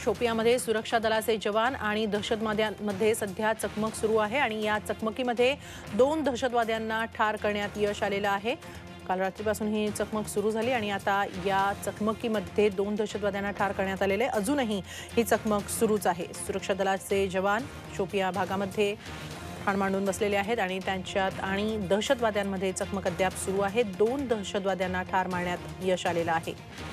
शोपियामध्ये सुरक्षा दलाचे जवान आणि दहशतवाद्यांमध्ये सध्या चकमक सुरू आहे आणि या चकमकीमध्ये 2 दहशतवाद्यांना ठार करण्यात यश आलेलं आहे। काल रात्रीपासून ही चकमक सुरू झाली आणि आता या चकमकीमध्ये 2 दहशतवाद्यांना ठार करण्यात आलेले। अजूनही ही चकमक सुरूच आहे। सुरक्षा दलाचे जवान शोपिया भागामध्ये ठाण मांडून बसलेले आहेत आणि त्यांच्यात आणि दहशतवाद्यांमध्ये चकमक अद्याप सुरू आहे। 2 दहशतवाद्यांना ठार मारण्यात यश आलेलं आहे।